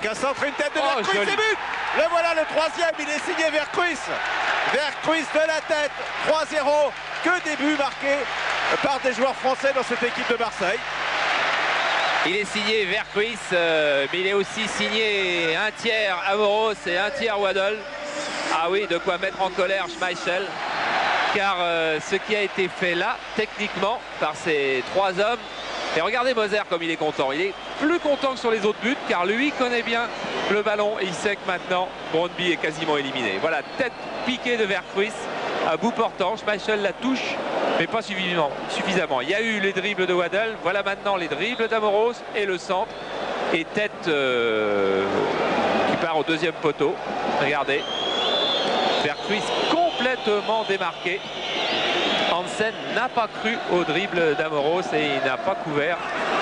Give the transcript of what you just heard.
un centre, une tête de Oh, Vercruis, joli. c'est but. Le voilà le troisième, il est signé Vercruis. Vercruis de la tête, 3-0. Que des buts marqués par des joueurs français dans cette équipe de Marseille. Il est signé Vercruis, mais il est aussi signé un tiers Amoros et un tiers Waddle. Ah oui, de quoi mettre en colère Schmeichel. Car ce qui a été fait là, techniquement, par ces trois hommes, et regardez Moser comme il est content. Il est plus content que sur les autres buts, car lui connaît bien le ballon et il sait que maintenant, Brøndby est quasiment éliminé. Voilà, tête piquée de Vercruis, à bout portant. Schmeichel la touche, mais pas suffisamment. Il y a eu les dribbles de Waddle, voilà maintenant les dribbles d'Amoros et le centre. Et tête qui part au deuxième poteau. Regardez. Vercruis complètement démarqué. Hansen n'a pas cru au dribble d'Amoros et il n'a pas couvert